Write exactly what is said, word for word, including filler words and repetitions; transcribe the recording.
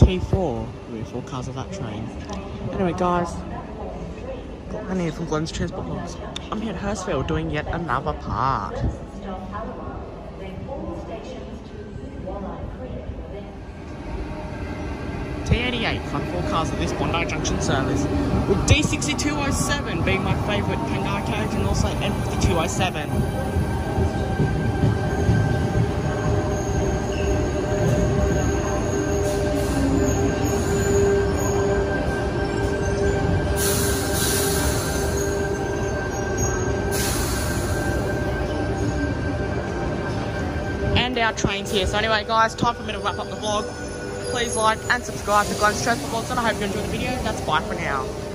T four with four cars of that train. Anyway, guys, Glen here from Glen's Transport Box. I'm here at Hurstville doing yet another part. T eighty-eight, front four cars at this Bondi Junction service, with D sixty-two oh seven being my favourite Kangar carriage, and also N fifty-two oh seven. And our trains here. So anyway, guys, time for me to wrap up the vlog. Please like and subscribe to Glen's Transport Box, and I hope you enjoyed the video. That's bye for now.